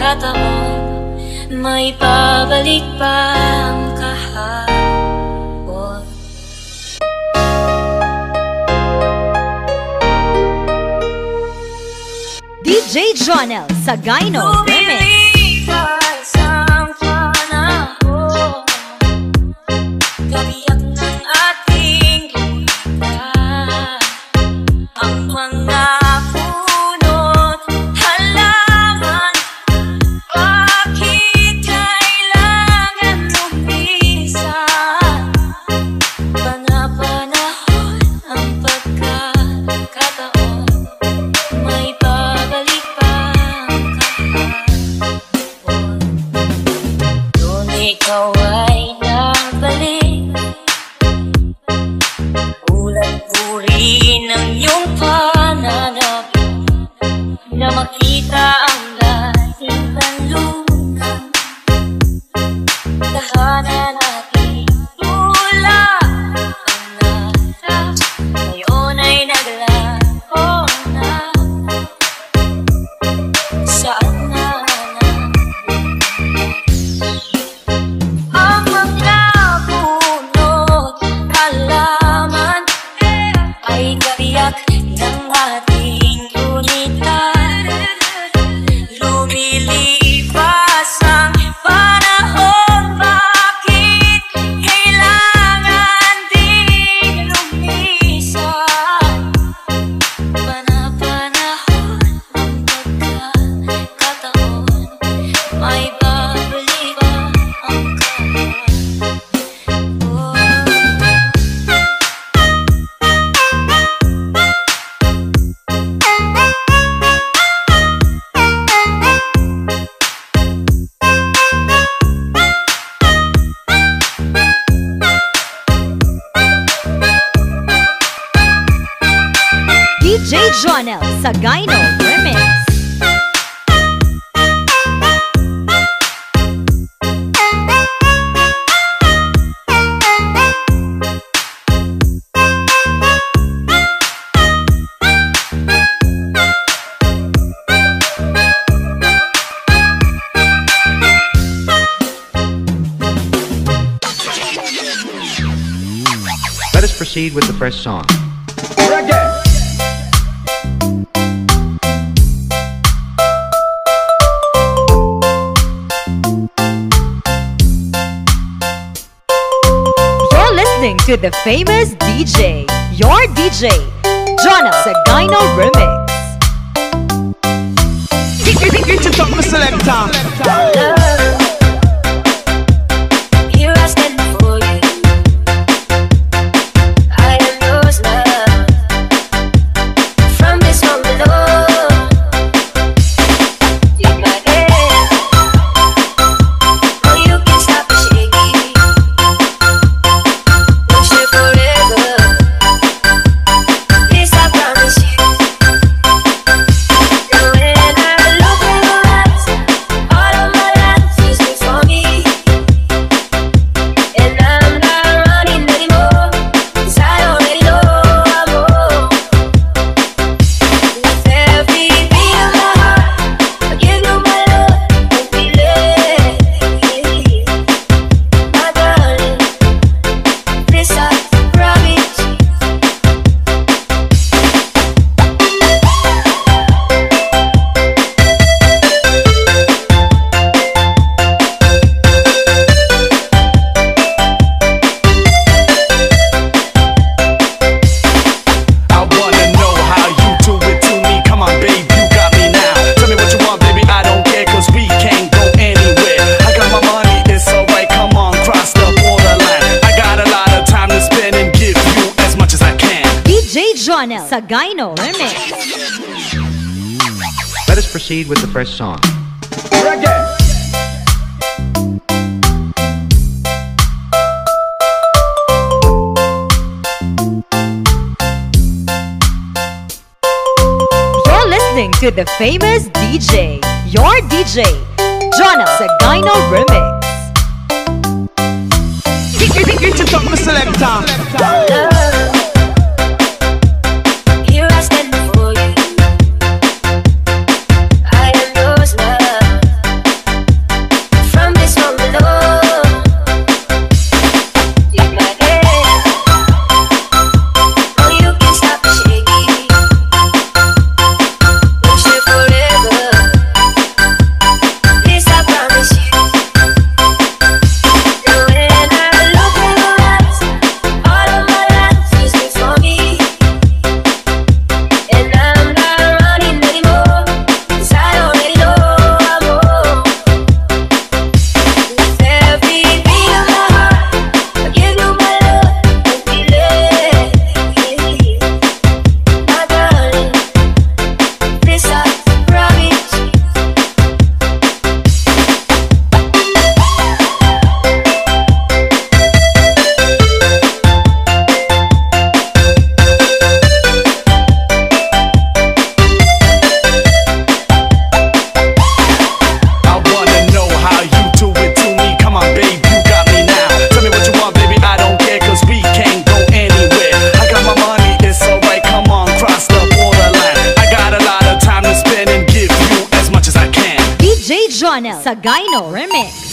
pagkakataon, may babalik pa ang kahapon. DJ Jonel Sagayno Remix. Lumilipas ang panahon, kabiyak ng ating lupa, ang mga puno't halaman. Bakit kailangan lumisan? Panahon ang pagkakataon, may babalik pa ang kahapon. Doon ikaw ay nabalik, ulat-uri ng iyong pananabik, na makita ang lahing kanluran, tahanan natin tula ang narap, ngayon ay naglaho na. Saan na ang mga puno't halaman ay kabiyak ng ating unitan. Lumilipas ang panahon, bakit kailangan din lumisan? Panahon ang pagkakataon, may babalik pa ang kahapon. DJ Jonel Sagayno Remix. Let us proceed with the first song. You're listening to the famous DJ, your DJ, Jonel Sagayno Remix. Get your tongue, selector. Here I stand before you, I am yours now. From this moment on, take my hand, oh you can stop the shaking, we'll share forever, this I promise you. And when I look in your eyes, all of my life is before me, and I'm not running anymore, 'cause I already know I'm home. With every beat of my heart, I give you my love and feeling. My darling, this I promise you. I wanna know how you do it to me. Come on, babe, you got me now. Tell me what you want, baby, I don't care, 'cause we can't go anywhere. I got my money, it's alright, come on, cross the borderline. I got a lot of time to spend and give you as much as I can. DJ Jonel Sagayno Remix. Let us proceed with the first song. You're listening to the famous DJ, your DJ, Jonel Sagayno Remix. Get your tongue, selector. Here I stand before you, I am yours now. Sagayno Remix.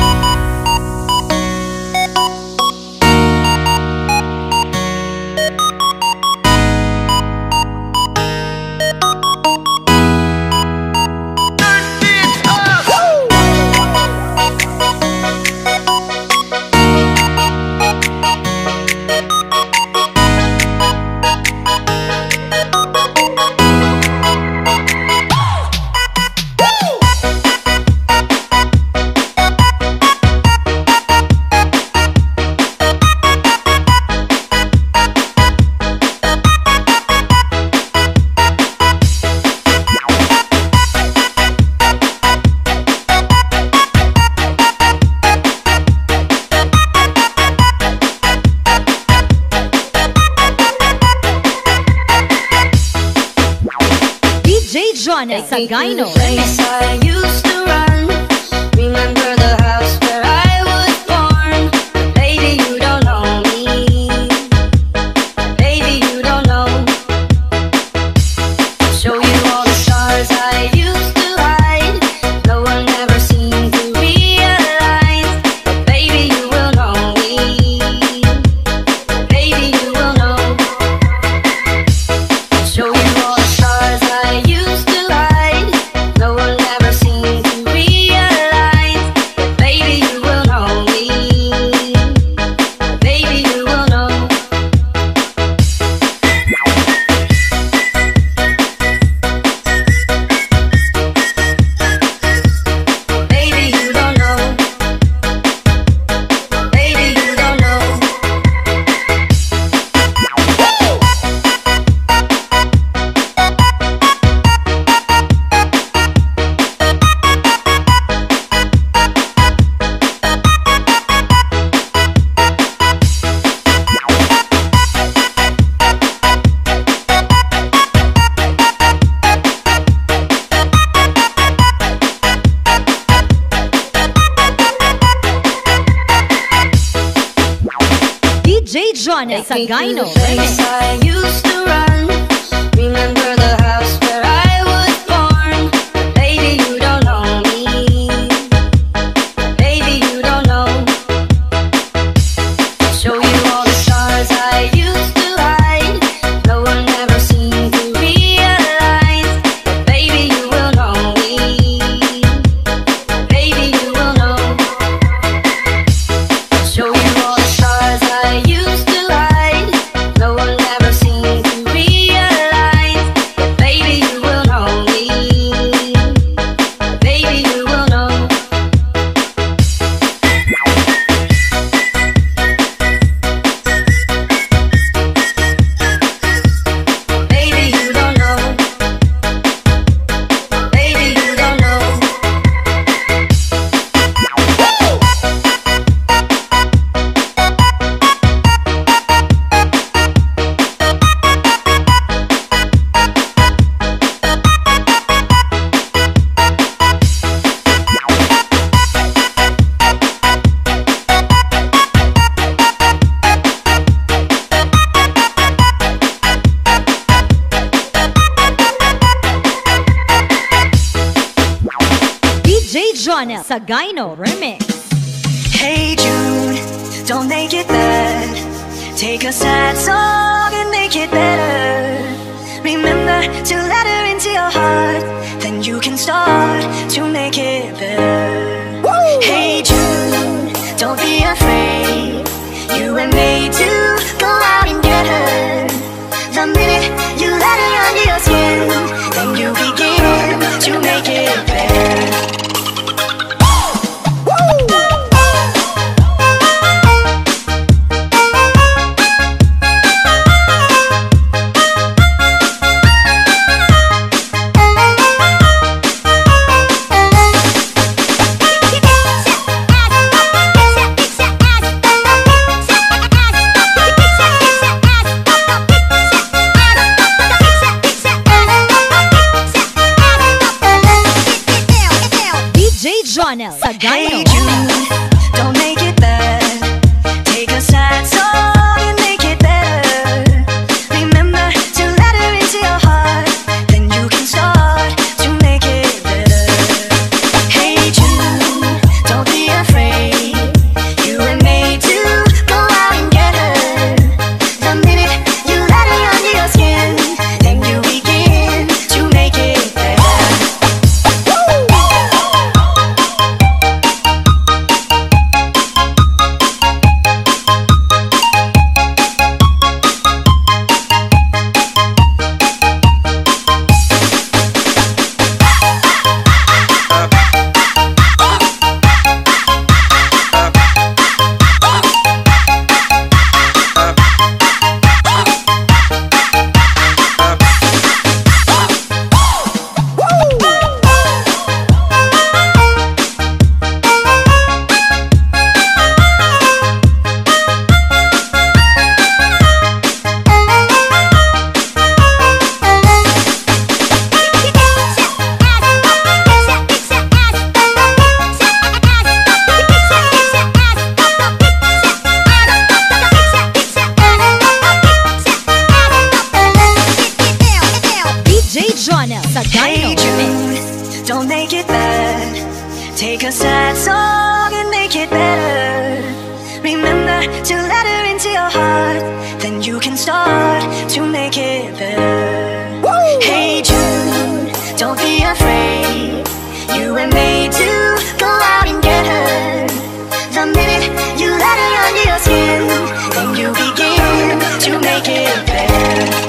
Jonah Sagayno Remix. I used to run. Remember the house where I was born. Baby, you don't know me. Baby, you don't know. Show you all the stars I used to hide. No one ever seemed to realize. But baby, you will know me. Baby, you will know. Show you all the stars I used to hide. No one ever seemed to realize. But baby, you will know me. Baby, you will know. Baby, you don't know. Baby, you don't know. DJ Jonah Sagayno Remix. I used to run. Remember the house where I was born. Baby, you don't know me. Baby, you don't know. Show you all the stars I used to hide. No one ever seemed to realize. But baby, you will know me. Baby, you will know. Show you all the stars I used to hide. No one ever seemed to realize. But baby, you will know me. Baby, you will know. Baby, you don't know. Baby, you don't know. DJ Jonah Sagayno Remix. Hey Jude, don't make it bad. Take a sad song and make it better. Remember to let her into your heart, then you can start to make it better. Hey Jude, don't be afraid. You were made to go out and get her. The minute you let her under your skin, then you begin to make it better. Take a sad song and make it better. Remember to let her into your heart, then you can start to make it better. Woo! Hey Jude, don't be afraid. You were made to go out and get her. The minute you let her under your skin, then you begin to make it better.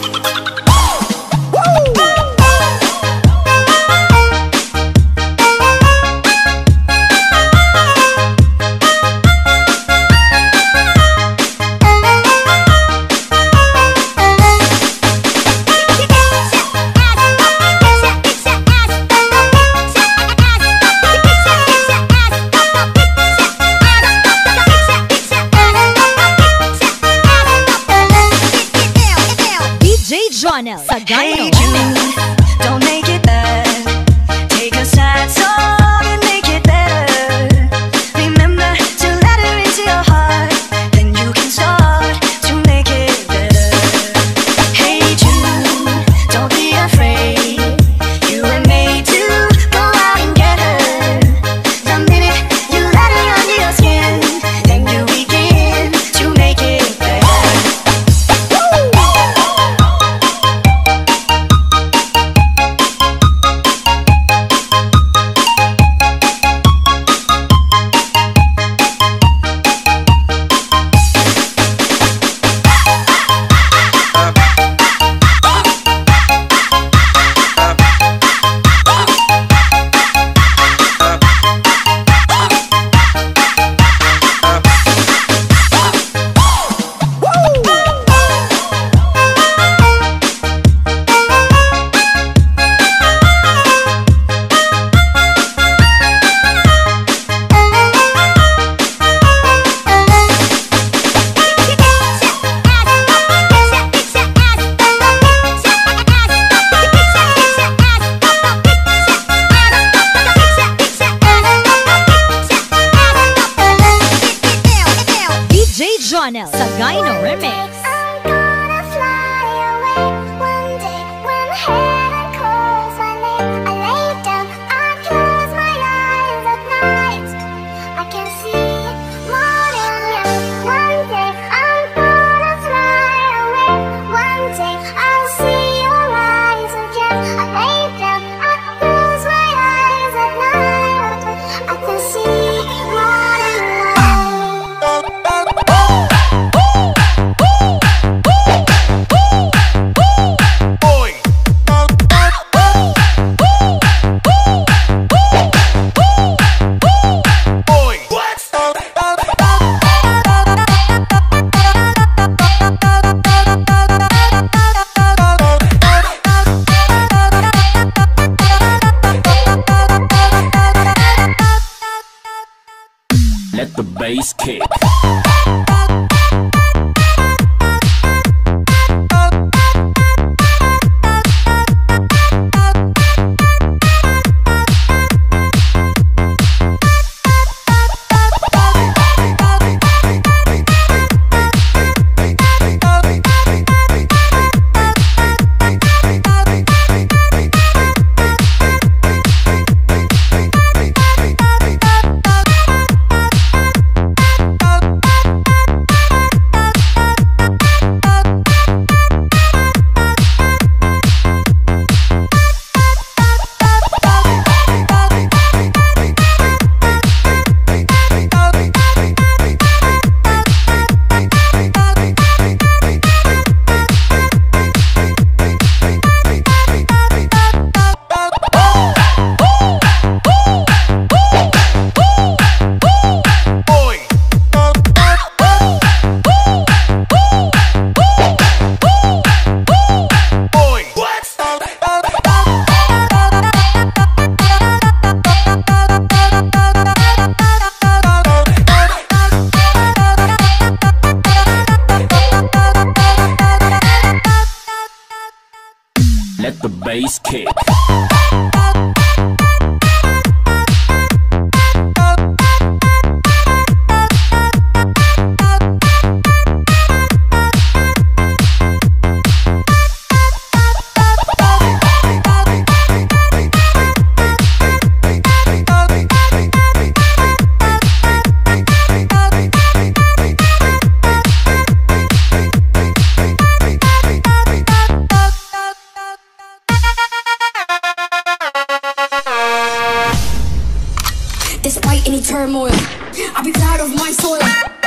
Sagano. Hey Jude, don't make it bad. Take a sad song and make it better. Remember to let her into your heart, then you can start to make it better. Hey Jude, don't be afraid. You were made to go out and get her. The minute you let her under your skin, then you begin to make it better. Sagano Remix. I'm gonna fly away one day when heaven calls my name. I lay down, I close my eyes at night. I can see morning light. One day I'm gonna fly away. One day I'll see your eyes again. I lay down, I close my eyes at night. I can see morning light. Let the bass kick. Let the bass kick. Despite any turmoil, I'll be proud of my soil.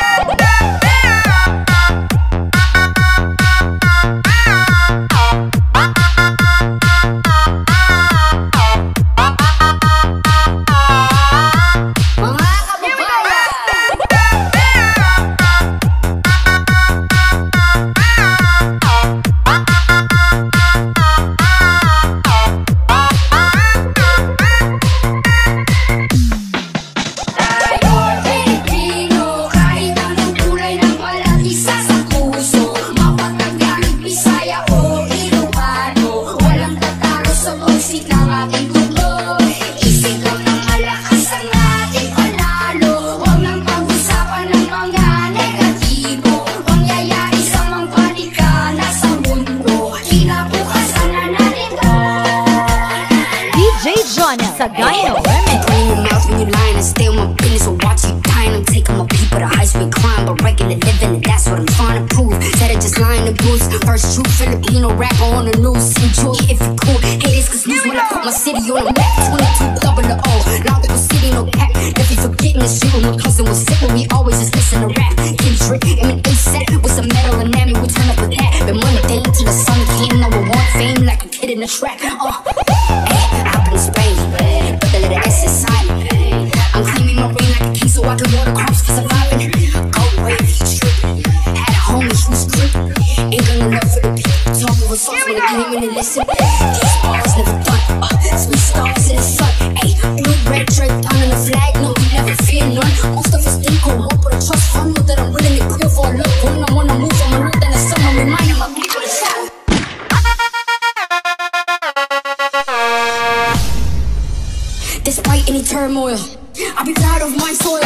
Sagano Bring your mouth when you lying and stay on my business or watch you dying. I'm taking my people to high speed crime, but regular living, and that's what I'm trying to prove. Said I just lying the boots. First true Filipino rapper on the news. Enjoy if you cool. Haters cause news when I put my city on the map. 22 double the O. Long people city, no cap. If you forgetting this shit when my cousin was sick, when we always just listen to rap. Kendrick, I'm an A-set with some metal and Nami. We turn up with that. Been money day till the sun came. Now we want fame like a kid in the track. Hey, I've been in Spain. Put the letter S inside. I'm claiming my ring like a king so I can water crops for surviving. Go away if you trippin'. Had a homie who's grippin'. Ain't got no love for the people. Talk over songs when they came in and listen. These bars never done. Sweet stars in the sun. Ayy, blue, red, draped down on the flag. No, we never fear none. Most of us think on hope, but I trust fun. Know that I'm willing to kill for a look. When I wanna move on my route, then the sun I'm reminding my people to shout. Despite any turmoil, I'll be proud of my soil.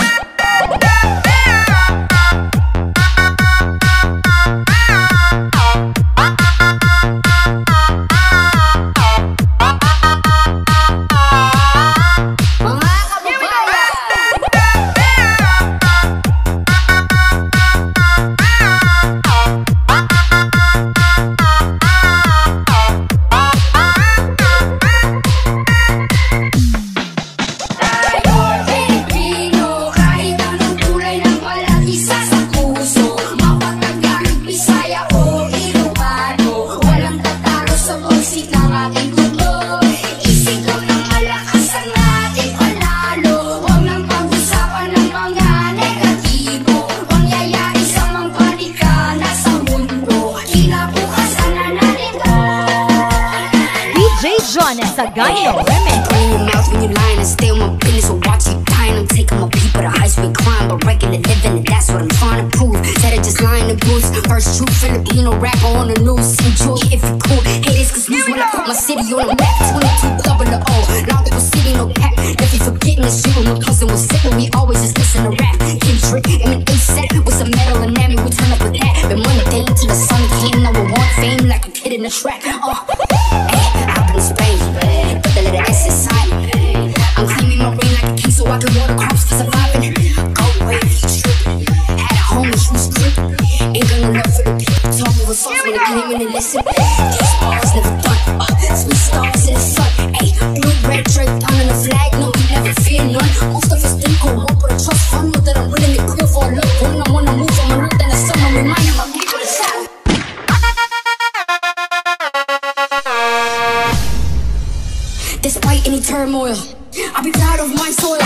Sagano Bring your mouth when you lying and stay on my business or watch you dying. I'm taking my people to high speed crime, but regular living, and that's what I'm trying to prove. Said I just lying the boots. First true Filipino rapper on the news. Enjoy if you cool. Haters cause news when I put my city on the map. 22 double the O. Long people city, no cap. If you forgetting this shit when my cousin was sick, when we always just listen to rap. Kendrick, I'm an A-set with some metal and Nami. We turn up with that. Been money day till the sun came. Now we want fame like a kid in the track. Hey, I've been in Spain. Put the letter S inside. I'm claiming my ring like a king so I can water crops for surviving. Go away if you trippin'. Had a homie who's grippin'. Ain't got no love for the people. Talk over songs when they came in and listen. These bars never done. Sweet stars in the sun. Ayy, blue, red, draped down on the flag. No, we never fear none. Most of us think on hope, but I trust fun. Know that I'm willing to kill for a look. When I wanna move on my route, then the sun I'm reminding my people to shout. Despite any turmoil, I'll be proud of my soil.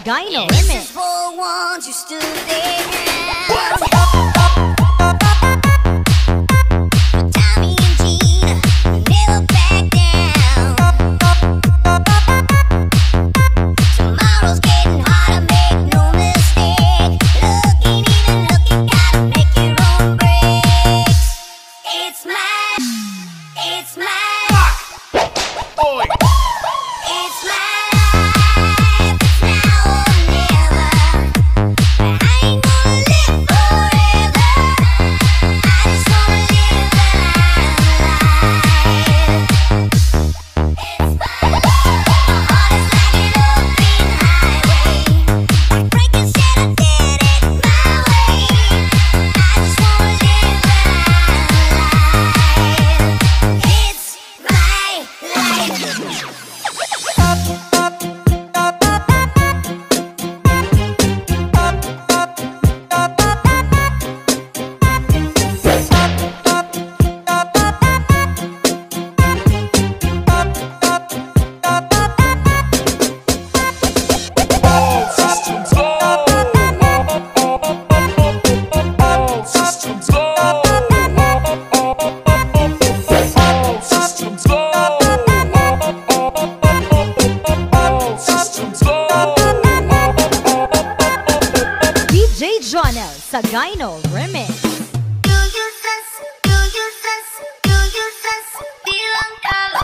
Sagayno This Remix. is for ones who stood their ground. Tommy and Gina never back down. Tomorrow's getting harder, make no mistake. Looking, even looking, gotta make your own breaks. It's my it's my Oi. it's my life, it's now or never. But I ain't gonna live forever. I just wanna live the life. It's my life. My heart is like an open highway. Breaking shit, I did it my way. I just wanna live the life. It's my life. Systems go. Systems go. Systems go. Systems go. DJ Jonel Sagayno Remix. Do you sense? Do you sense? Do you sense? Bilang kalau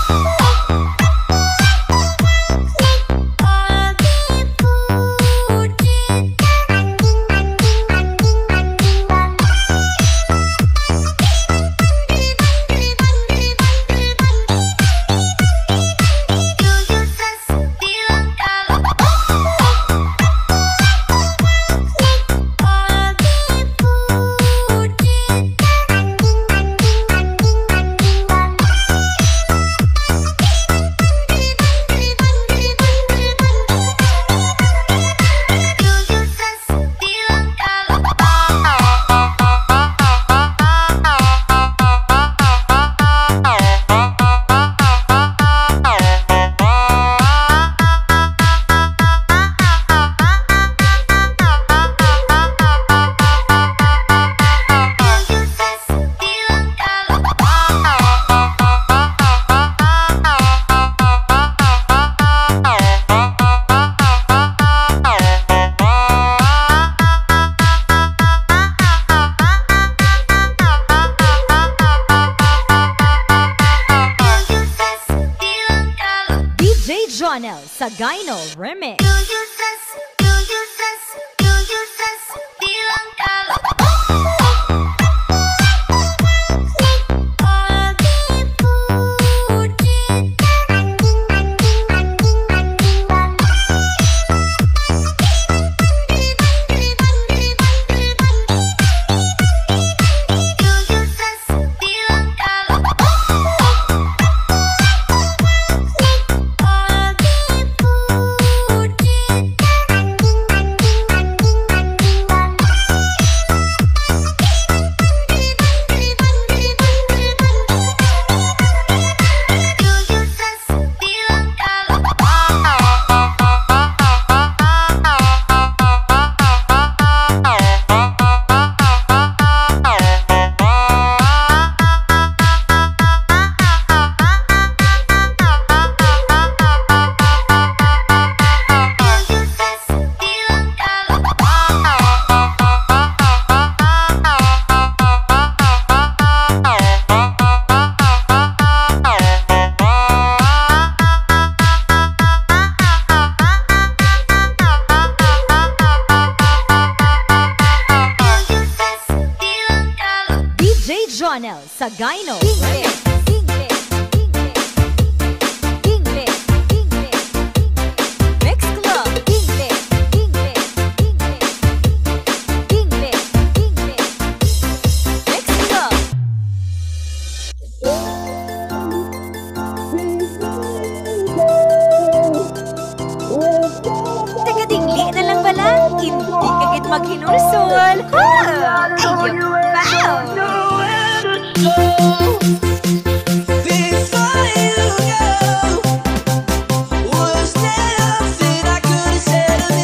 DJ Jonel Sagayno Remix. Do you sense? Do you sense? Do you sense? Bilang kalau DJ Jonel Sagayno Remix. Mix Club. Mix Club. Taga-dingli na lang bala, hindi kagit maghinulsol. Ha! Ayun, wow! Before you go, was there something I could have said?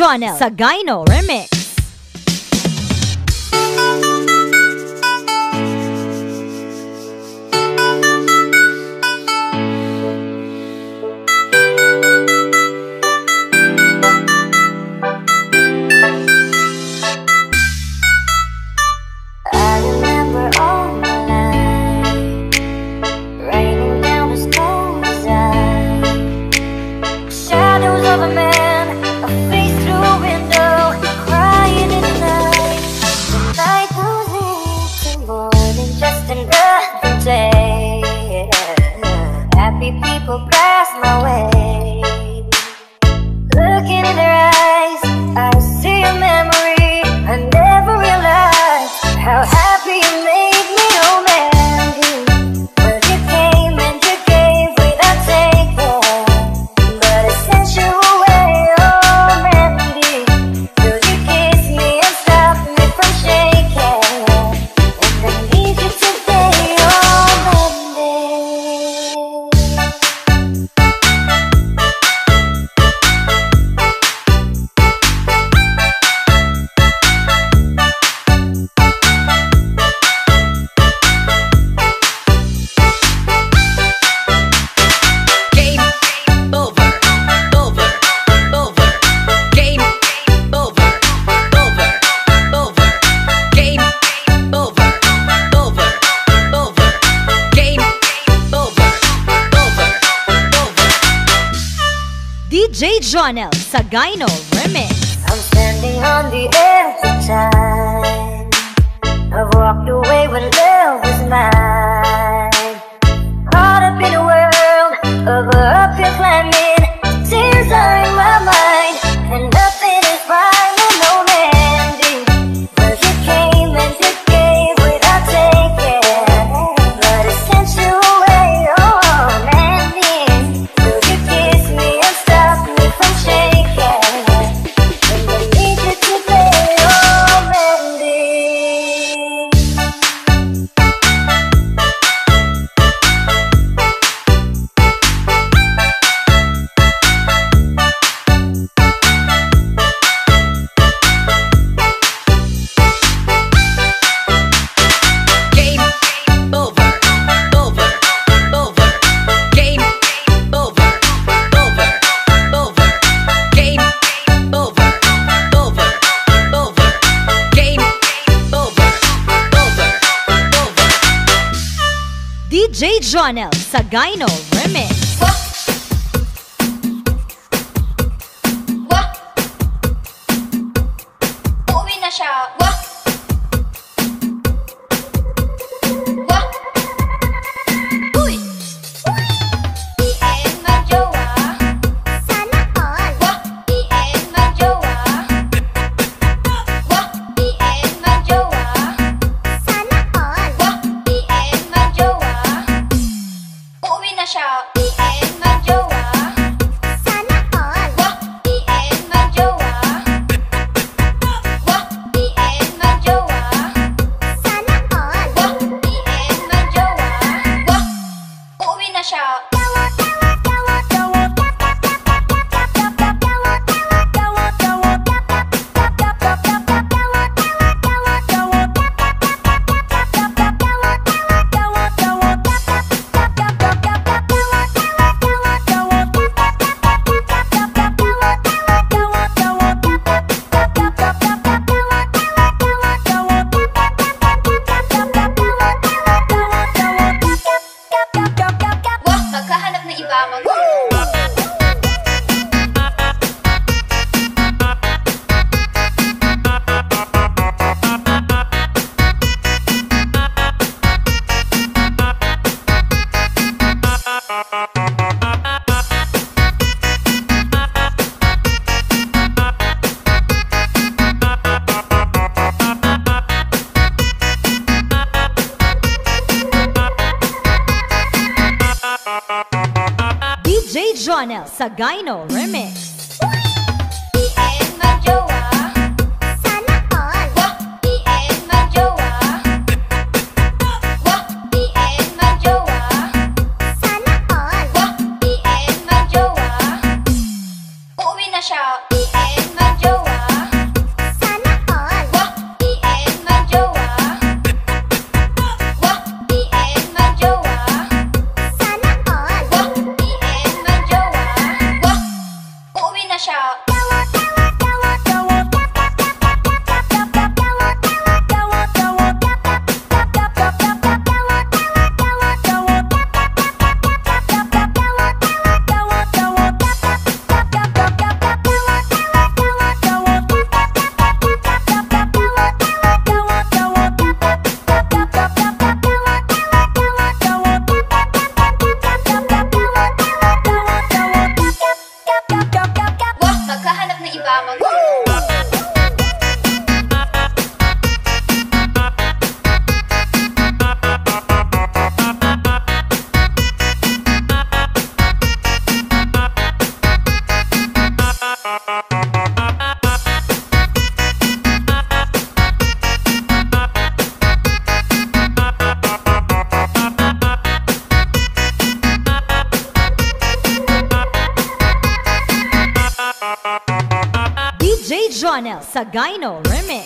Jonel Sagayno Remix. DJ Jonel Sagayno Remix. I'm standing on the edge of time. I've walked away when love was mine. Caught up in a world of uphill climbing. Tears are in my mind, and nothing is right when no man did. But you came and you gave without taking. But it sent you away, oh man did. Will you kiss me and stop me from shaking? And I need you today, oh man did. DJ Jonel Sagayno Remix. Uuwi na siya. Uy! Ian magjowa. Sana all. Ian magjowa. Ian magjowa. Sana all. Ian magjowa. Uuwi na siya. Ian magjowa. Sana all. Ian magjowa. Ian magjowa. Sana all. Ian magjowa. Uuwi na siya. Magkahanap na iba. DJ Jonel Sagayno Remix. Ian magjowa. Sana all. Ian magjowa. Ian magjowa. Sana all. Ian magjowa. Uuwi na siya. Ian magjowa. Jonel Sagayno Remix.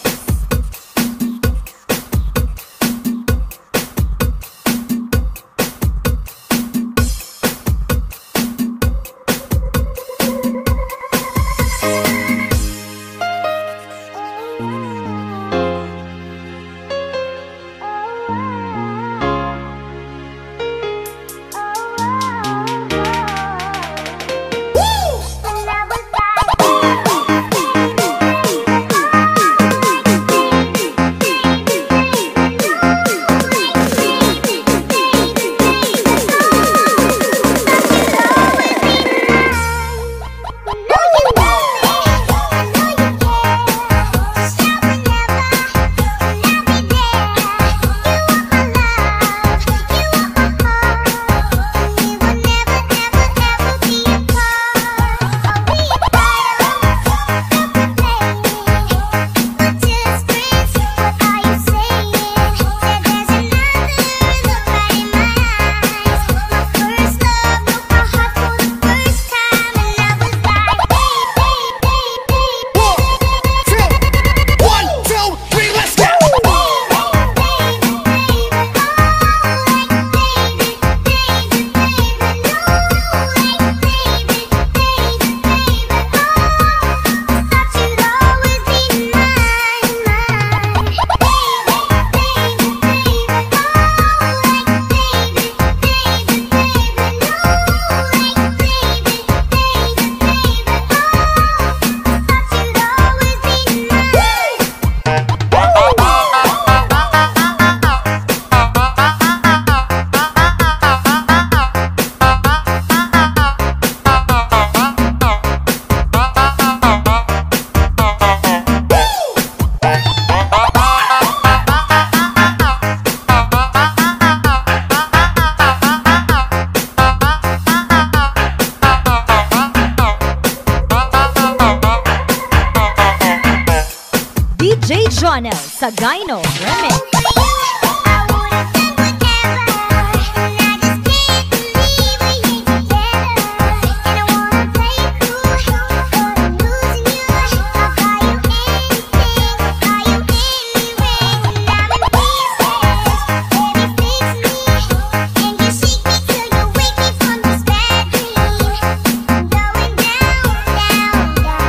DJ Jonel Sagayno Remix.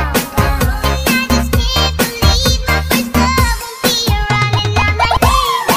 Baby,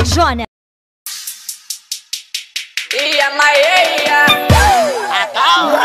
Jonel. Iya Maya. Atau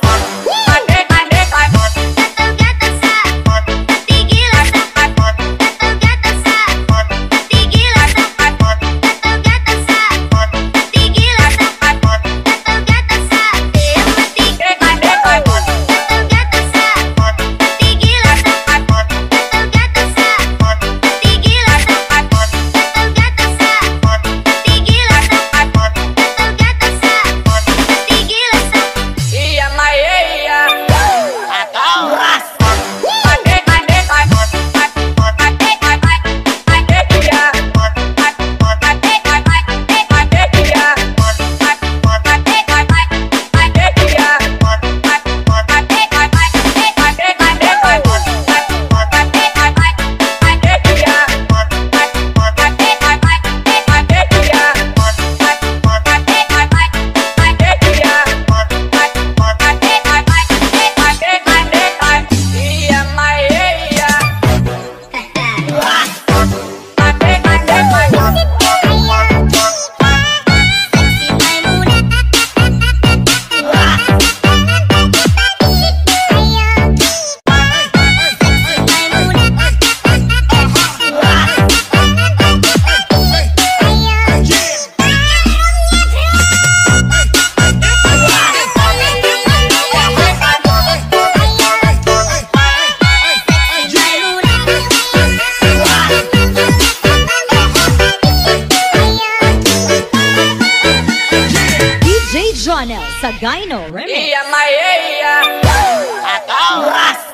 Jonel Sagayno Remix. Iya Maya. Atau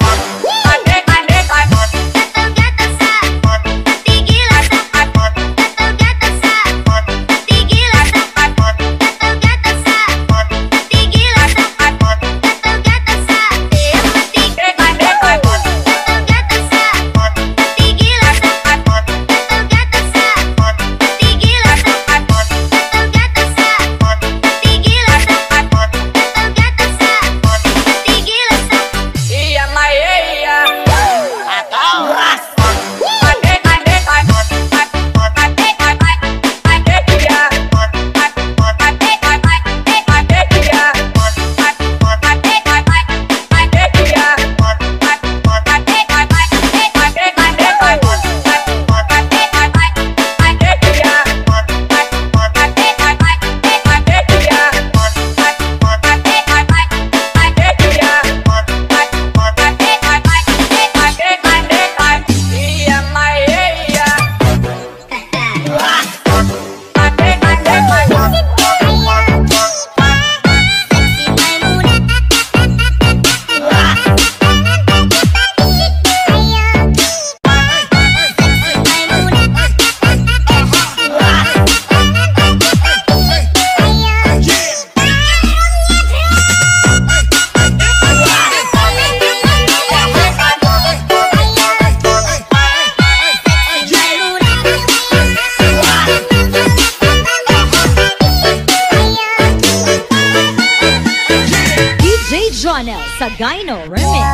Jonel Sagayno Remix.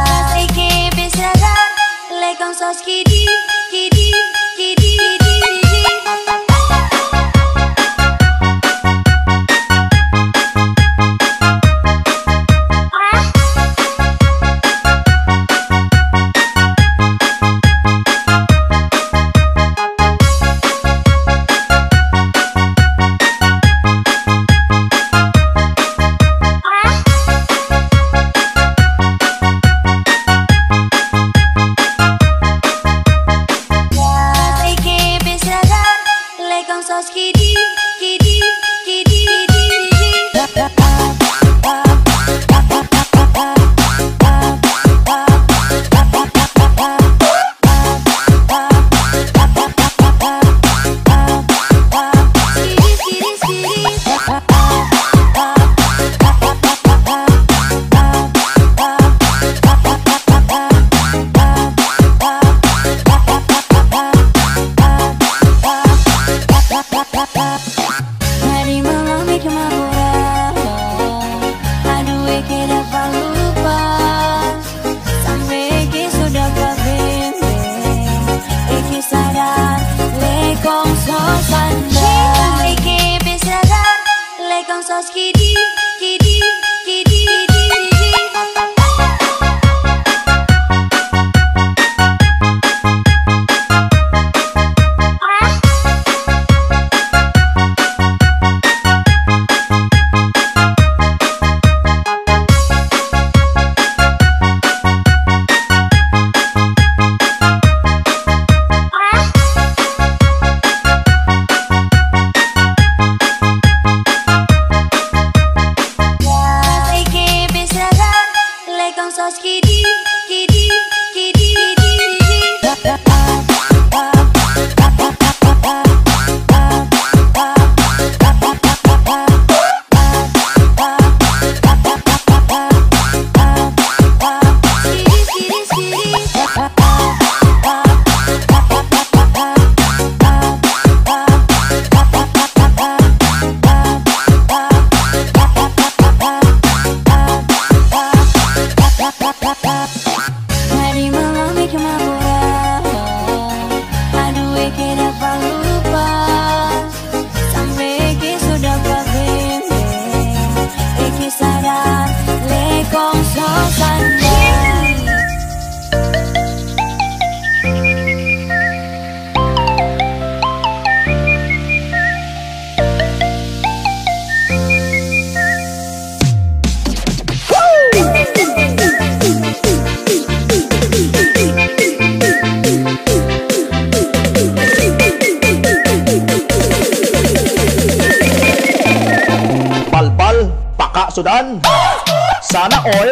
Sudan. Sana all.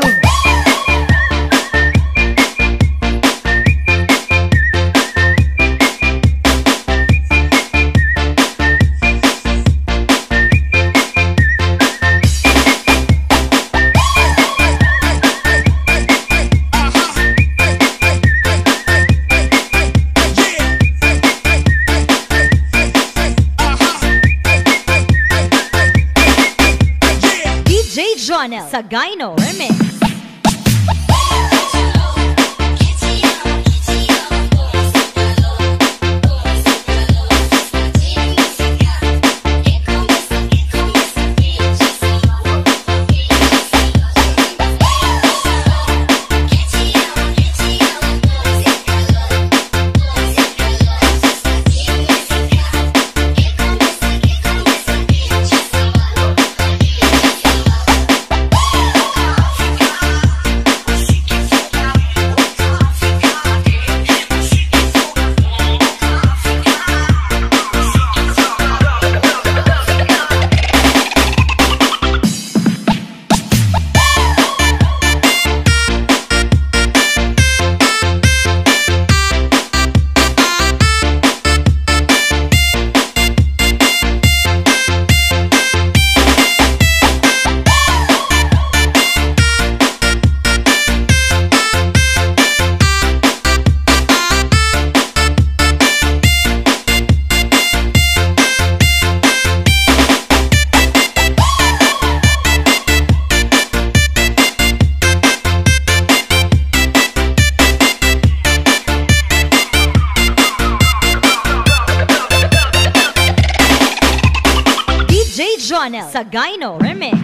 Jonel Sagayno Remix. Jonel Sagayno Remix.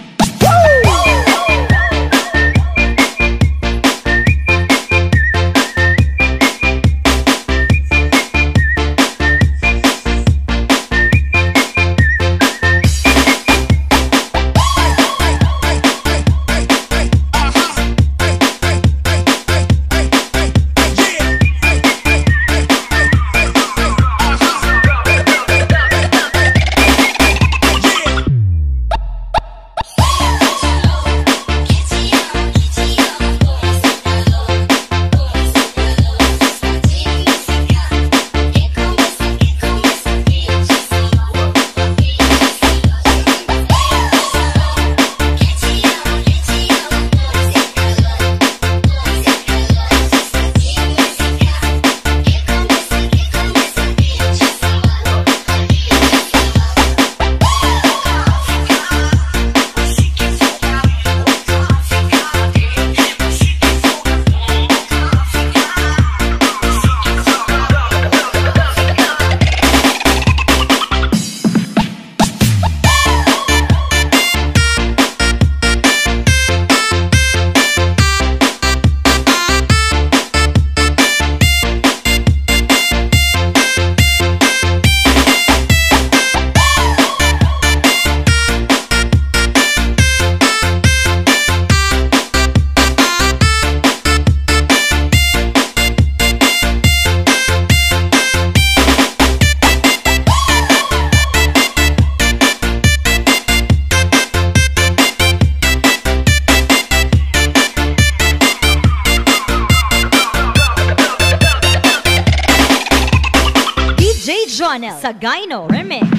Jonel Sagayno Remix.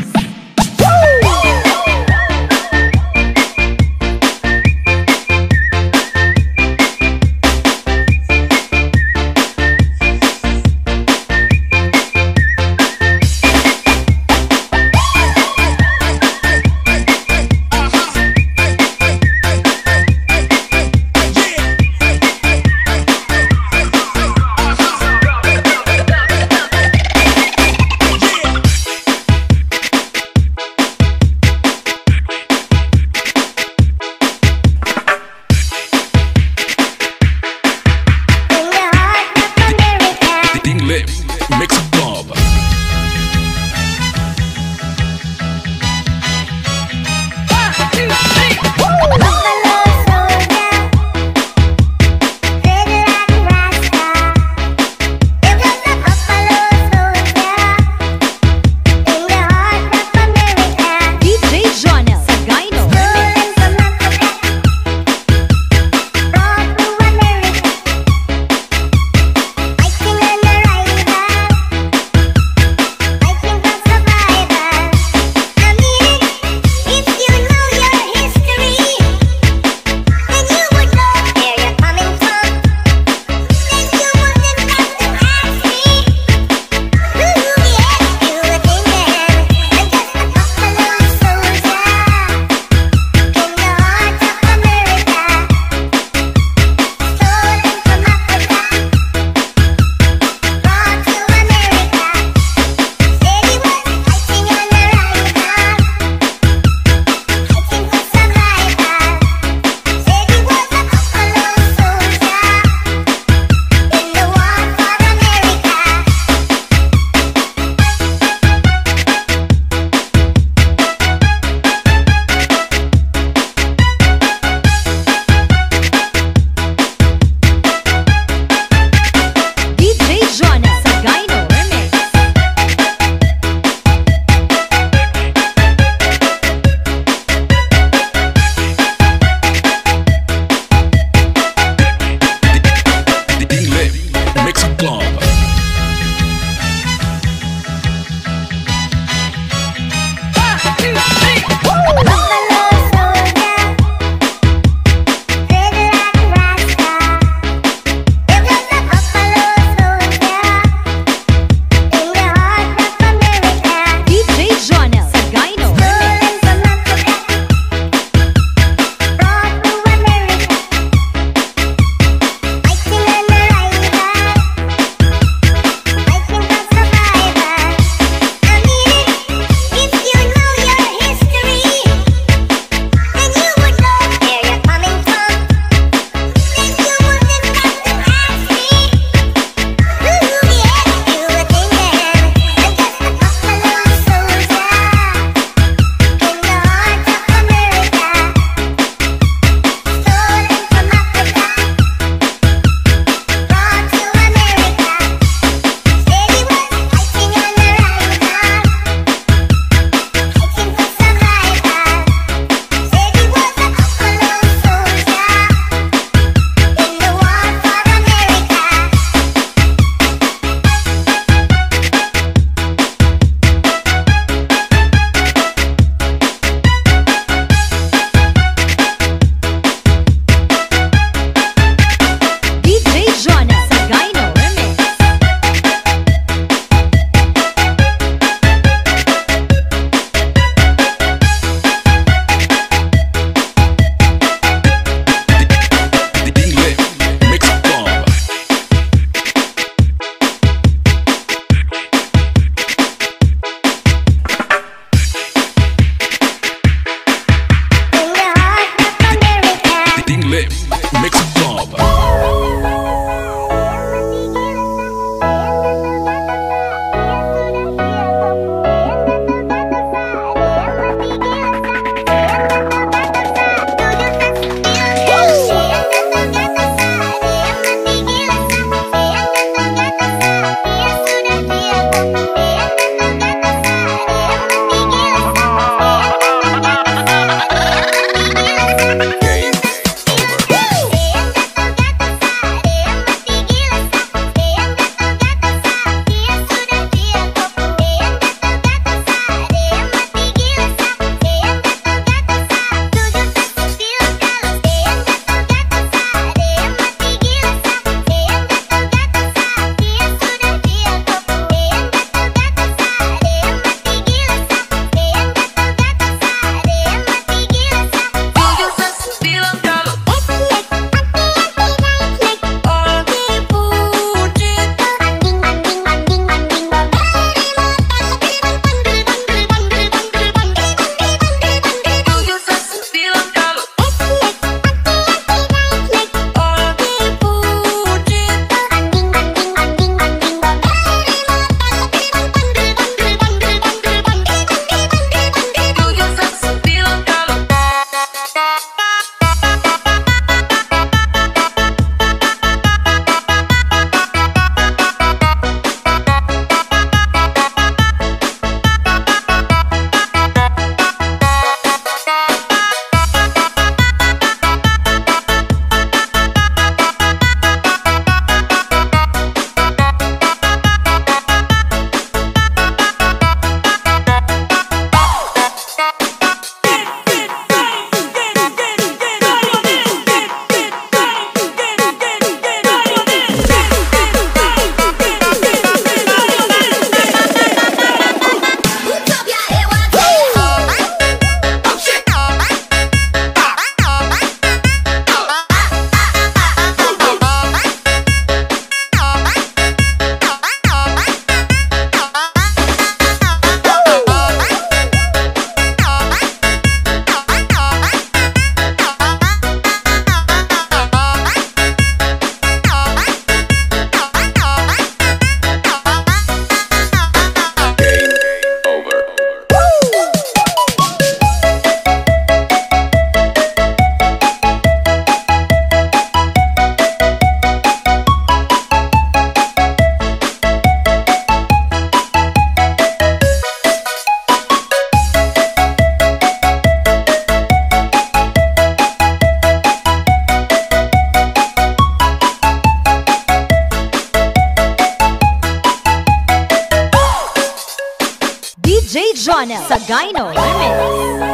Jonel Sagayno Remix.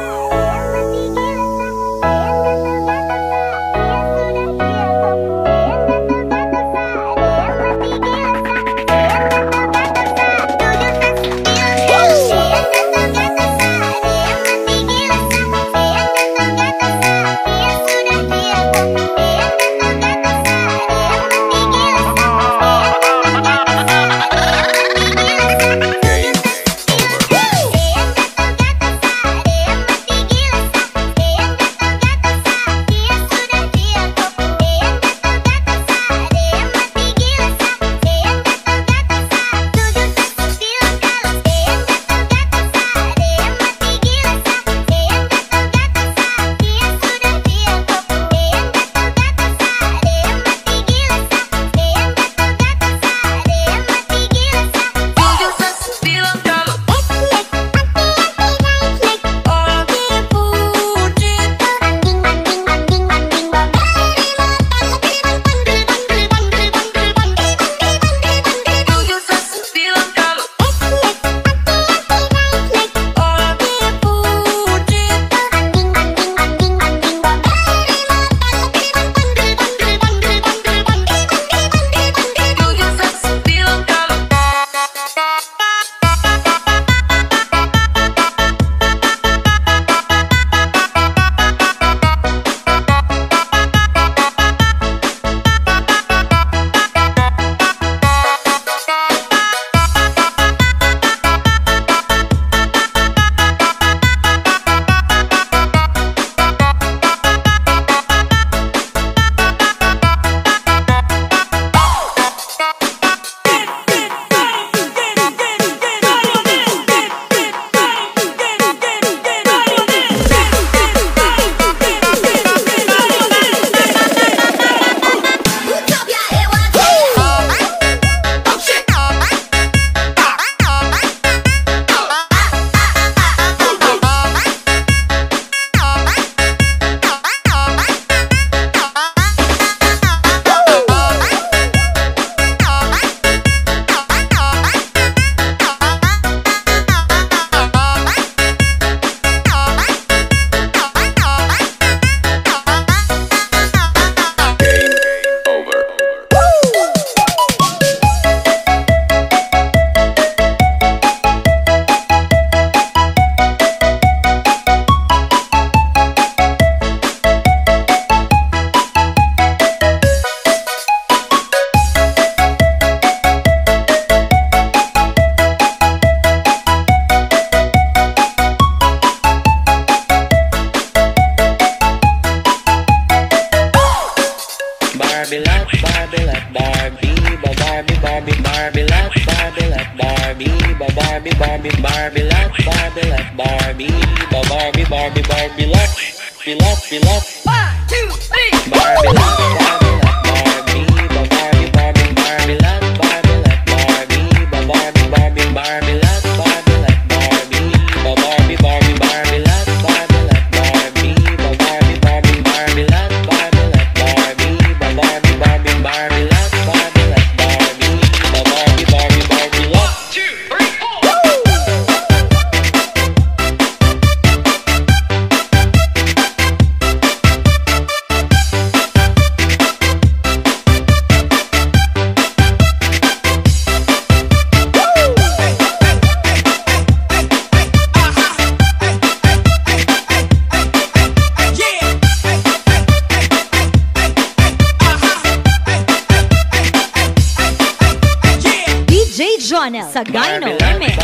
Jonel Sagayno Remix.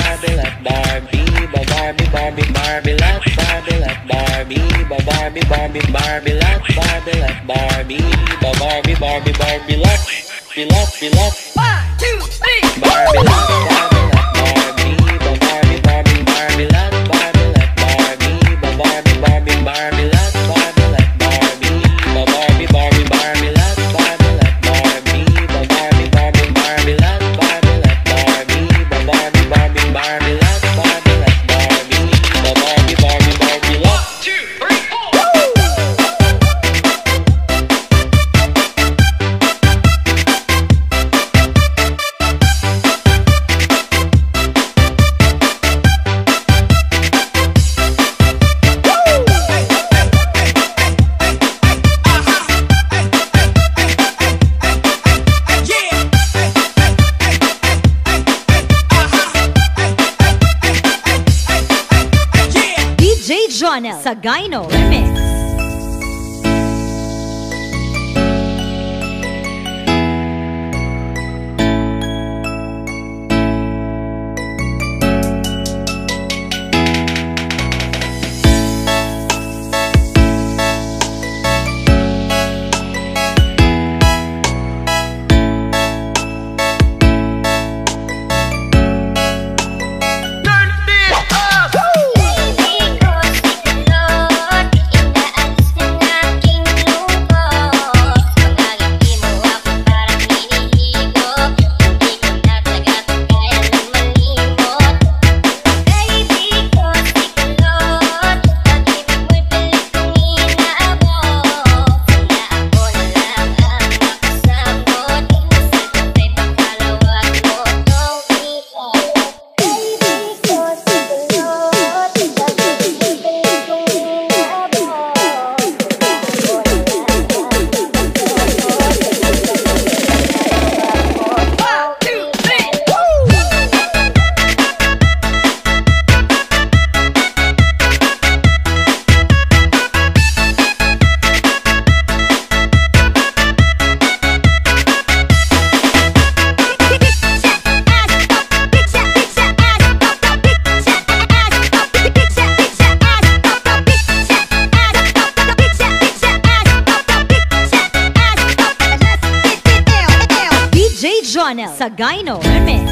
DJ Jonel Sagayno Remix. Jonel Sagayno Remix.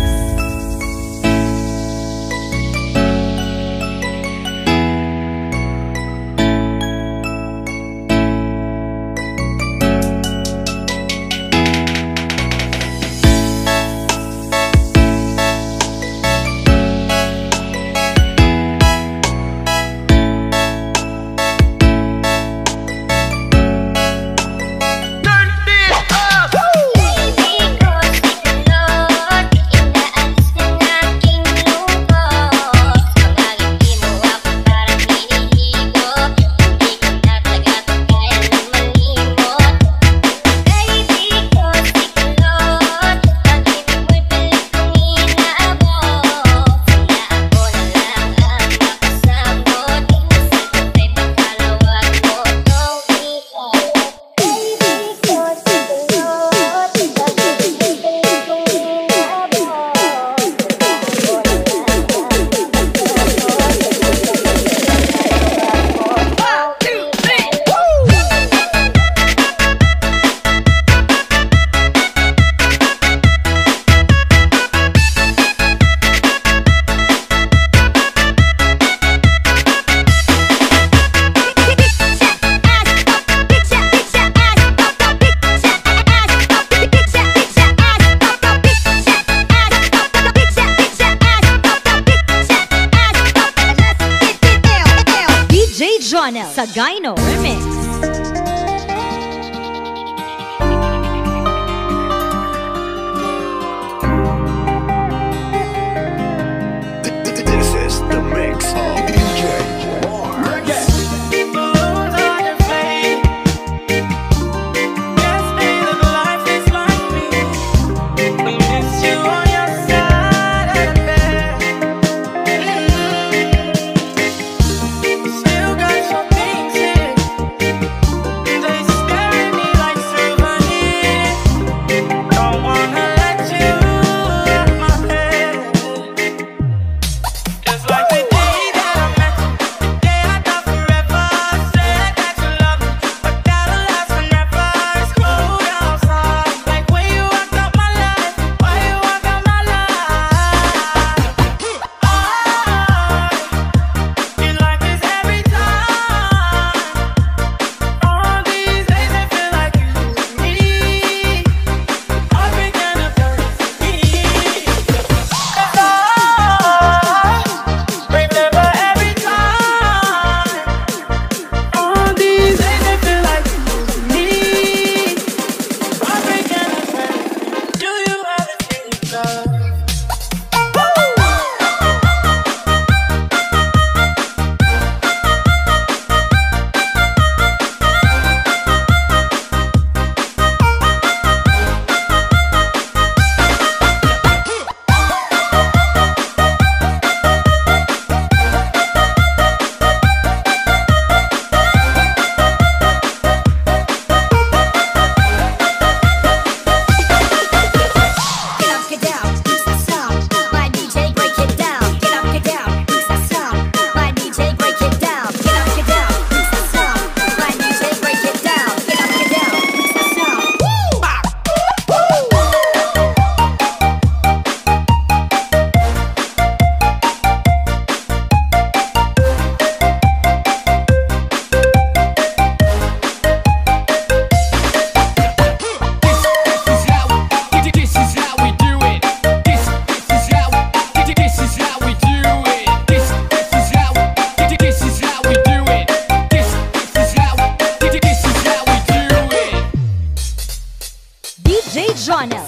Jonel Sagayno Remix. This is the mix of DJ Mark. Still got some things in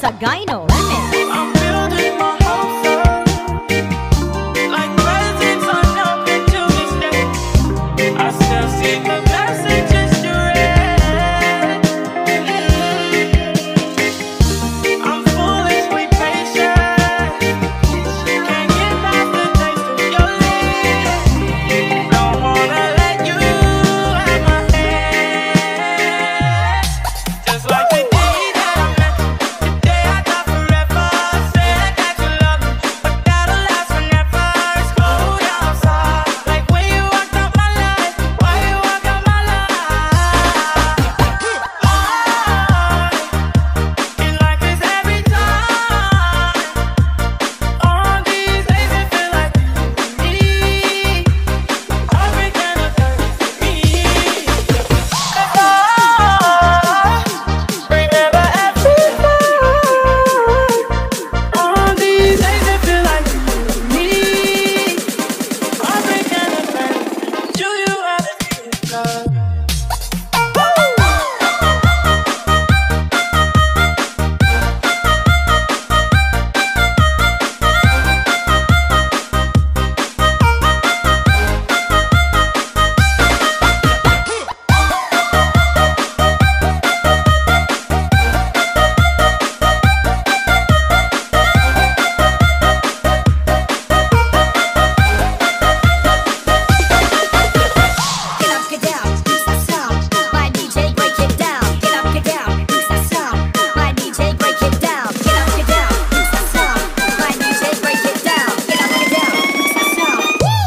Sagayno Remix. I'm building my hopes up, like presents unopened to this day. I still see the messages you read. I'm foolishly patient, can't get past the taste of your lips. Don't wanna let you have my hand, just like the day that I met you. The day I thought forever, said that you love me, but that'll last forever. It's cold outside, like when you walked out my life. Why you walk out my life? It's like this every time. On these days it feel like you and me. Heartbreak and a thirst for me. Remember everything. On these days it feel like you and me. Heartbreak and a thirst. Do you ever feel love? Get up, get down, mix that sound. My DJ break it down. Get up, get down, mix that sound. My DJ break it down. Get up, get down, mix that sound. My DJ break it down. Get up, get down, mix that sound.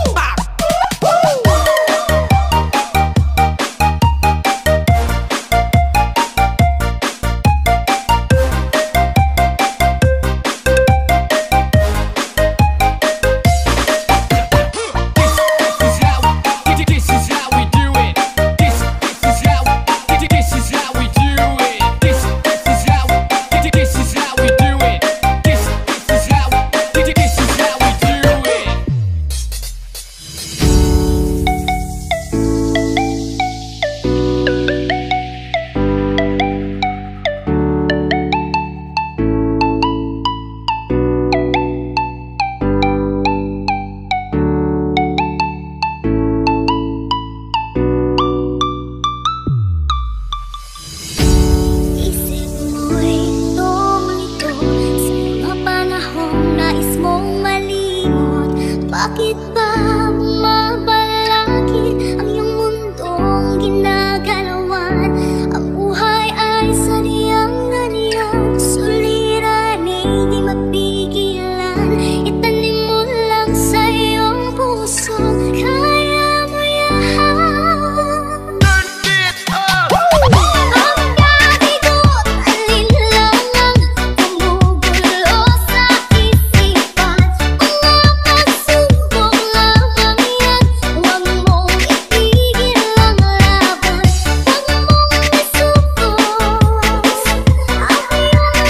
This is how we do it. This is how we do it. This is how we do it. This is how we do it. Isip mo'y tumulito sa mga panahong nais mong malimot. Bakit ba bumabalakid ang iyong mundong ginagalawan? Ang buhay ay sadyang ganyan, suliranin di mapigilan. Itanim mo lang sa iyong puso, kaya mo yan. Pagkabigot, alinlangan, tumugulo sa isipan. Mga pasubok lamang yan, huwag mong itigil ang laban. Huwag mong isuko ang iyong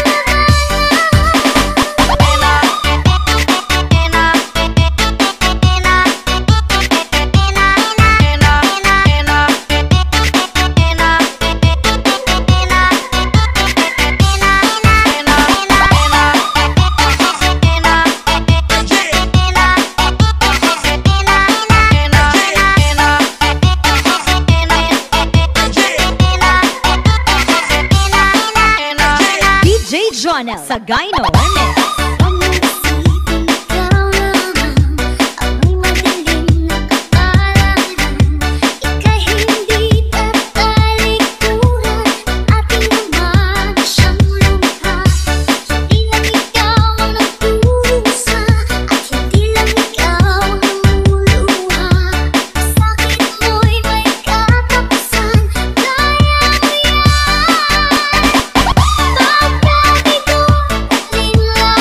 DJ Jonel Sagayno Remix. Pag-iisipin ikaw naman, ang may madilim na kapalangan. Ika'y hindi tatalikuran, ating naman siyang lumikha. Hindi lang ikaw ang nagdurusa, at hindi lang ikaw ang lumuluha. Sakit mo'y may katapusan, kaya mo yan. Pagkabigot, alinlangan,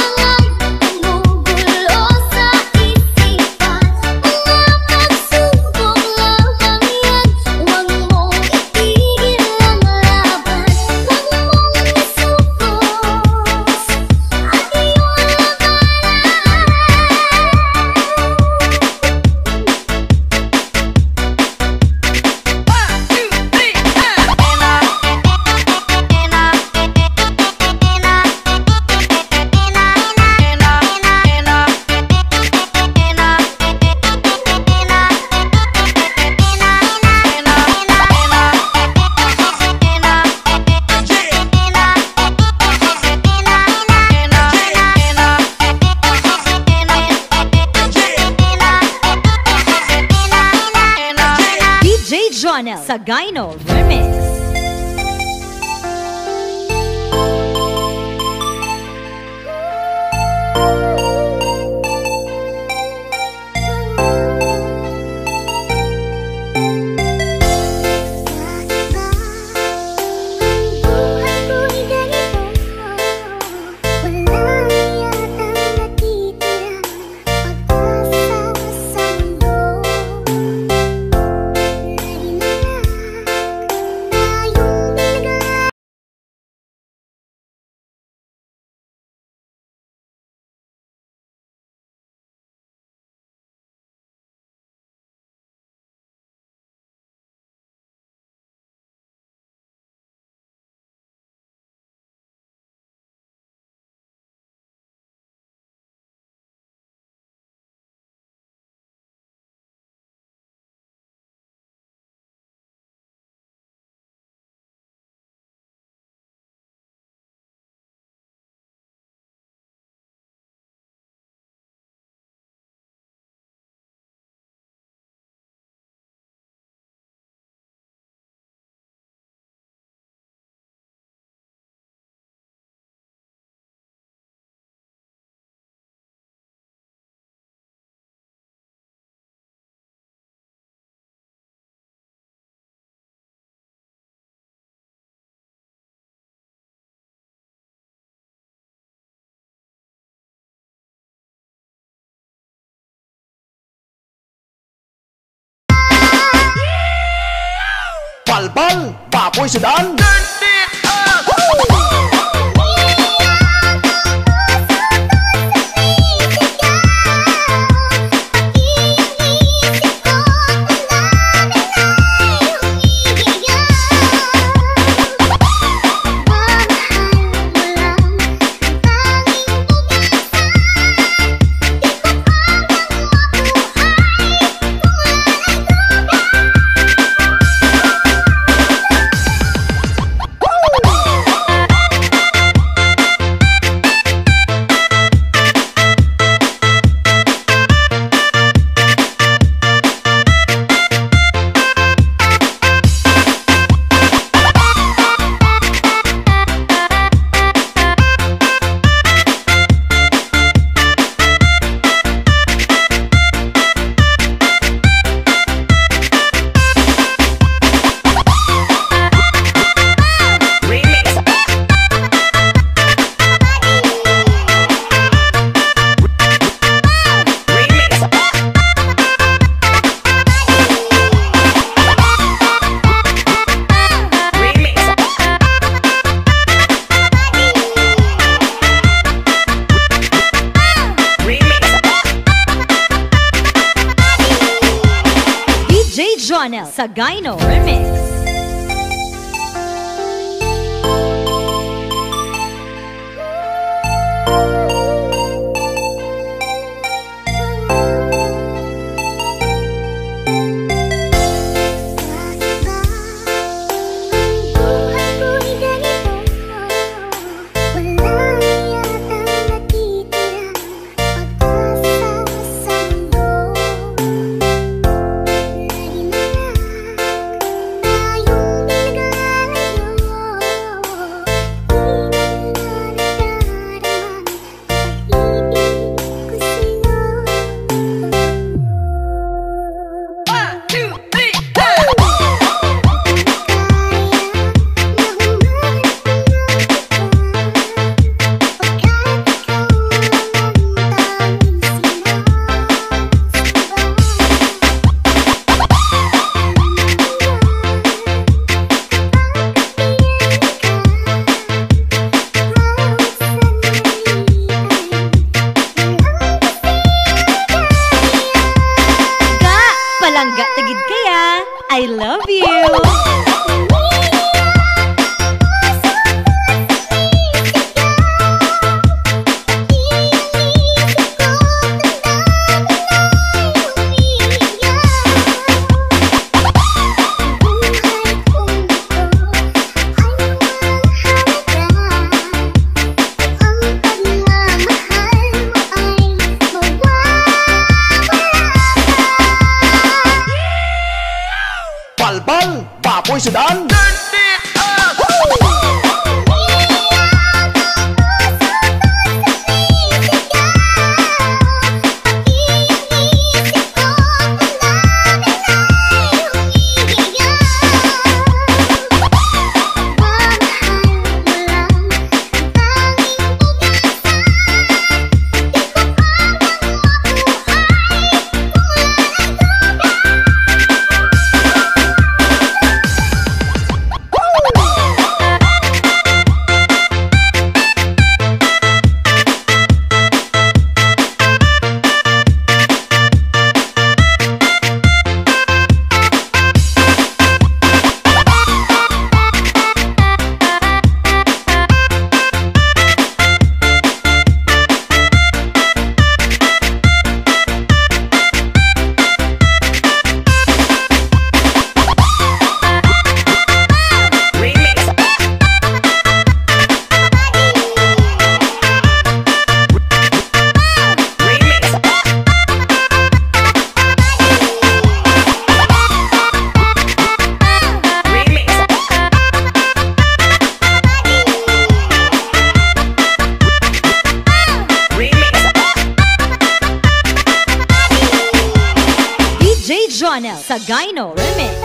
Jonel Sagayno Remix. Palpal, Papoy Sudan. Jonel Sagayno Remix. Palangga tagid kaya, I love you! Palpal, Papoy Sudan. Jonel Sagayno Remix.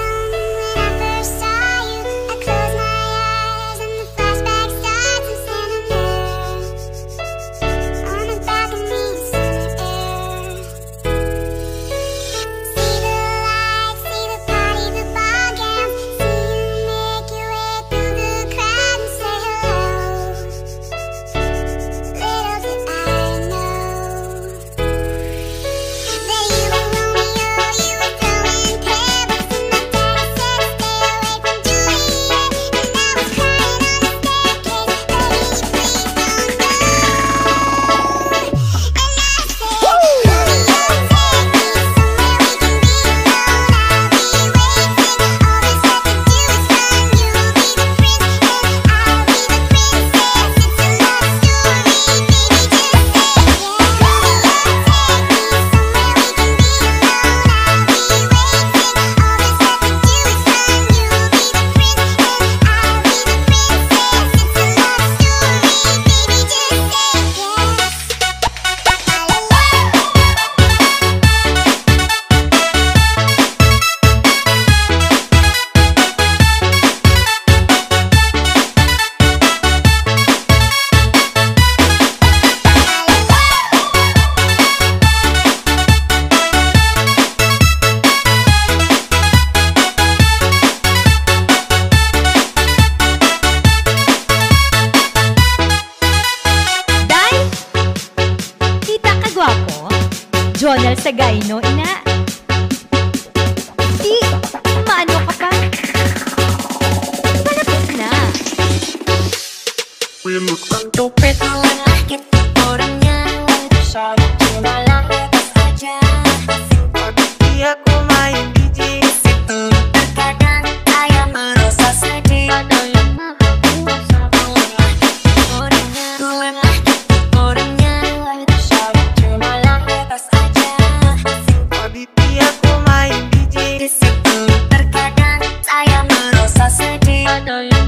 Jonel Sagayno, ina. Di, maano ka pa? Malapit na. Tupit mo ang lakit orangnya. Sabi ko malapit saja. Di ako main DJ. Situ terkadang saya merasa sedih. Ada yang mampu sama lakit orangnya. Tuan lakit orangnya. Sabi ko malapit saja. Di aku main DJ. Di situ terkadang saya merasa sedih. Ada yang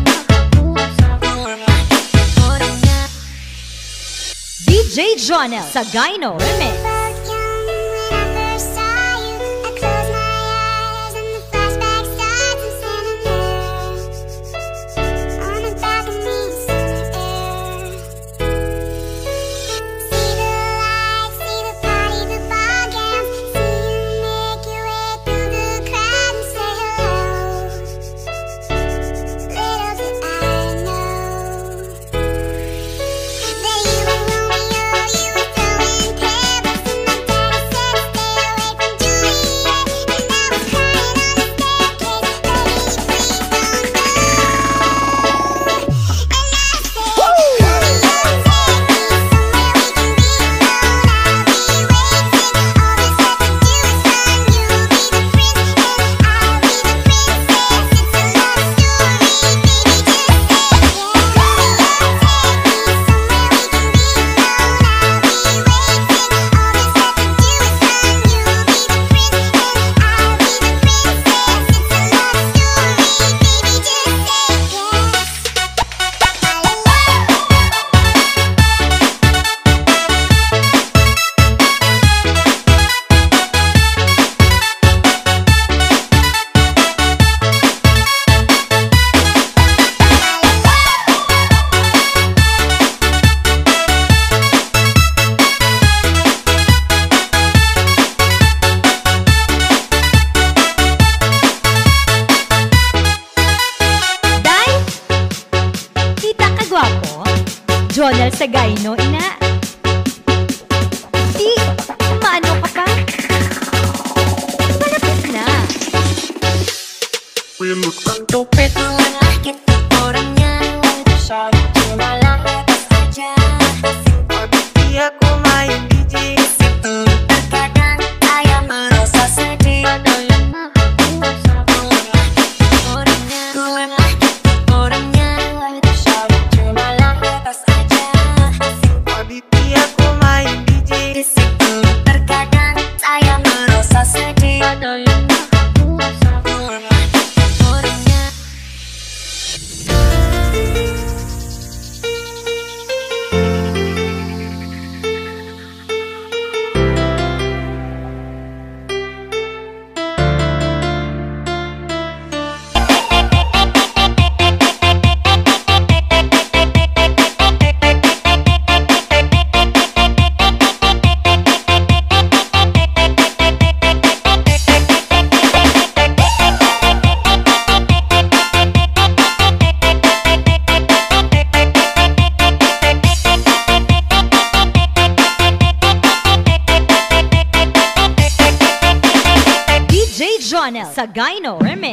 DJ Jonel Sagayno Remix. Sa Gaino, ina. Di, maano ka pa? Malapit na. Dompet mengalah kita orangnya Saat cuma lahir saja Tapi aku main DJ Terkadang saya merasa sedih Ada yang merasa orangnya Kulah kita orangnya Saat cuma lahir saja Tapi aku main DJ Terkadang saya merasa sedih Ada yang merasa orangnya Jonel sa Gaino Remix.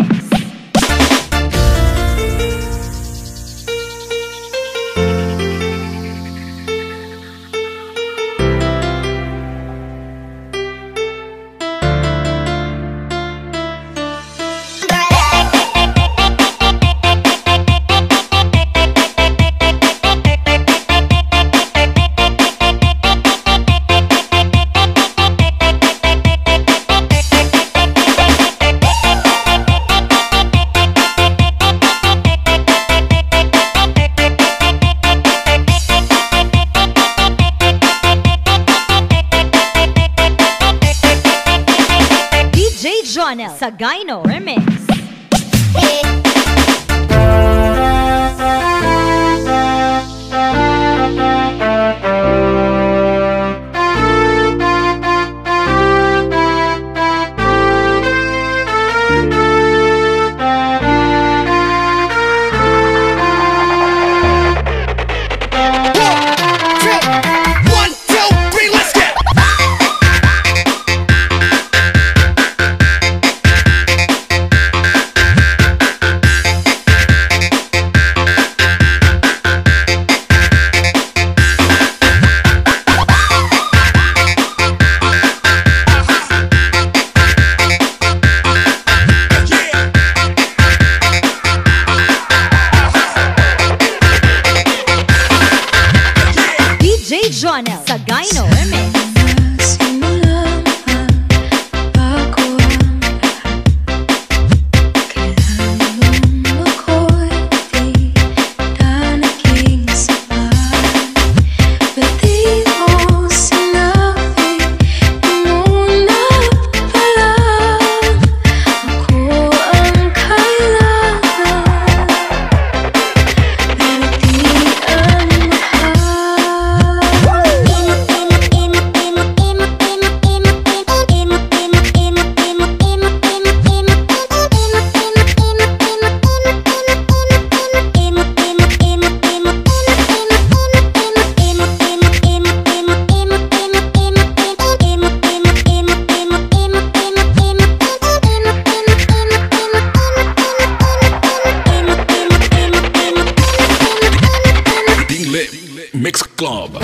Jonel sa Gaino Remix. Jonel sa Gaino Remix. Mix Club.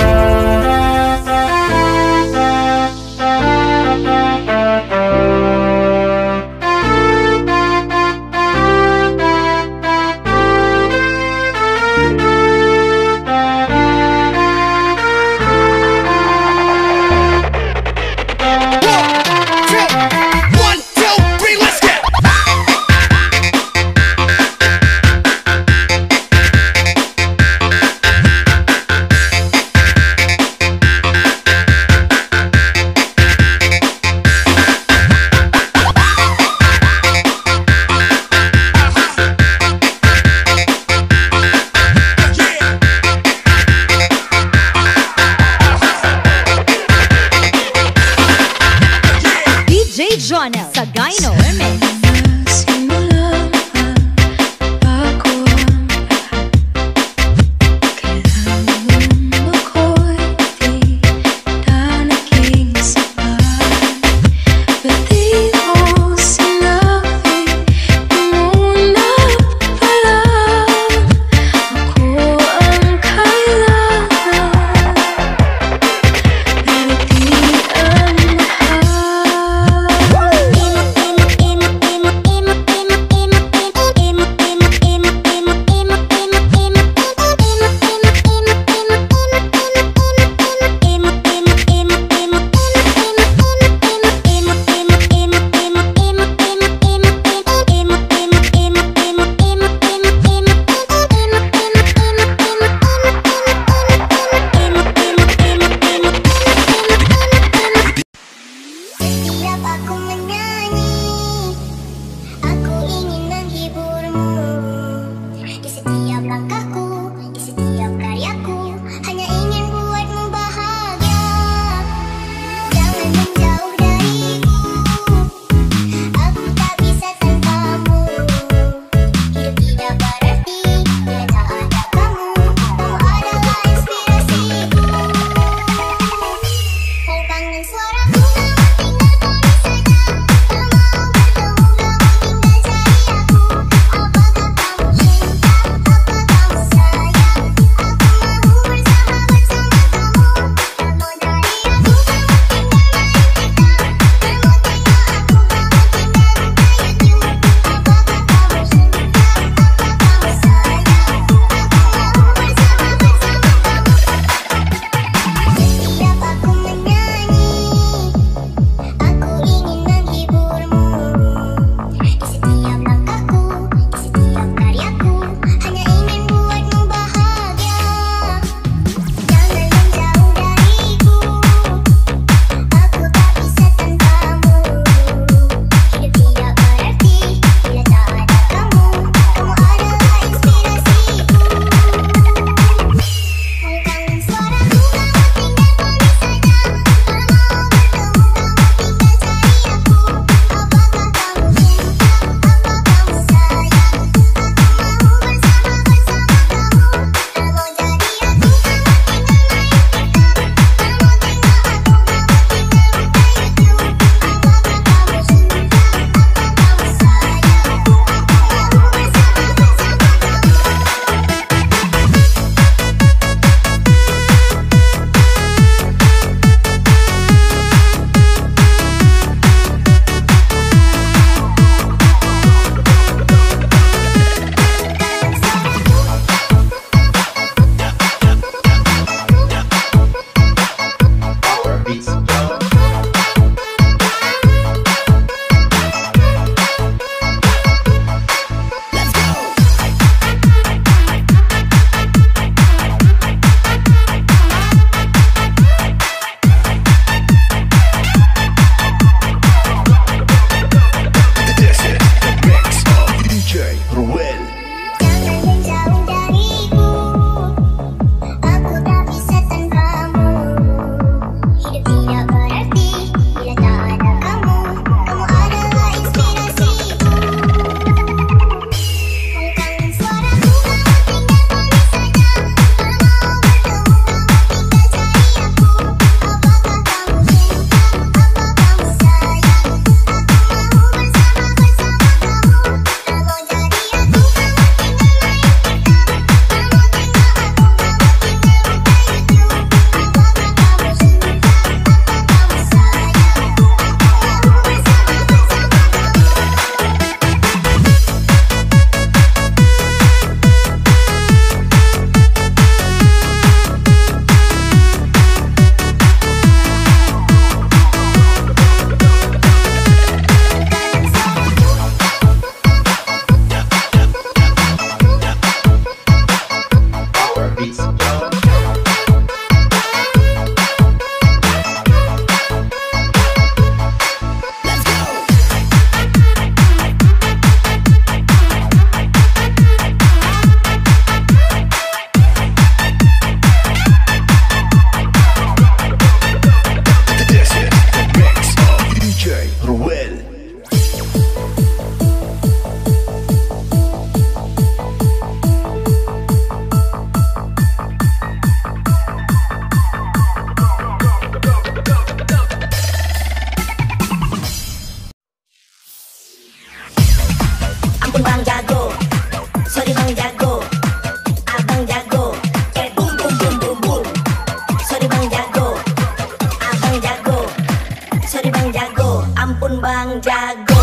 Ampun bang jago, sorry bang jago, abang jago, boom boom boom boom boom. Sorry bang jago, abang jago, sorry bang jago, ampun bang jago.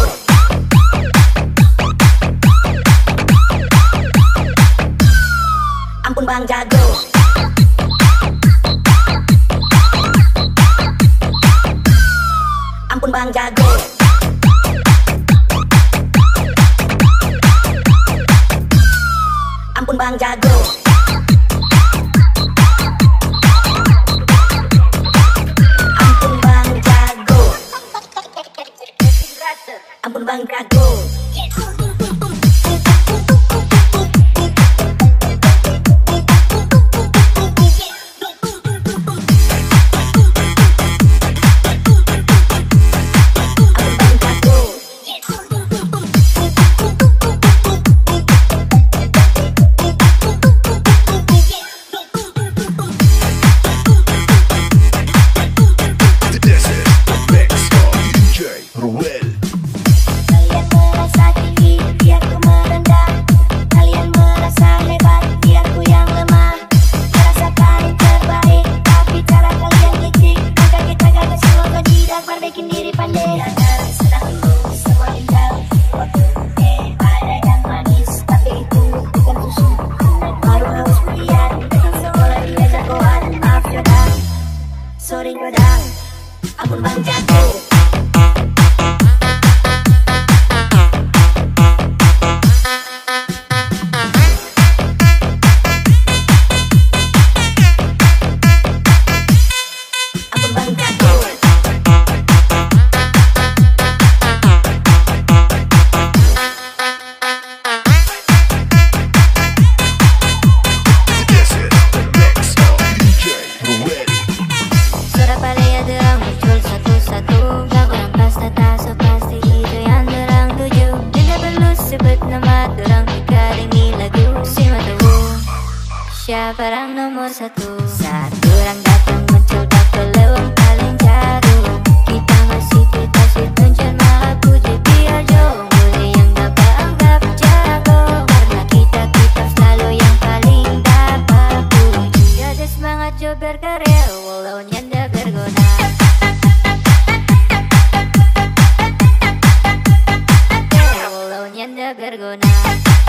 Ampun bang jago. Ampun bang jago. Ampun bang jago. Ampun bang jago. Ampun bang jago. Sorry godang, ampun bang jago. Ampun bang jago. Surabaya derang muncul satu-satu, gak kurang pas data, so pasti itu yang derang tuju. Tidak perlu sebut nama derang jika dengi lagu. Siapa tahu siapa orang nomor satu. Saat derang datang muncul bakal lewang paling jago. Kita masih tunjuk maka puji biar jauh. Boleh yang dapat anggap jago, karena kita selalu yang paling dapat puji. Ada semangat jo berkarya walau nyanda berguna. Walau nyanda berguna.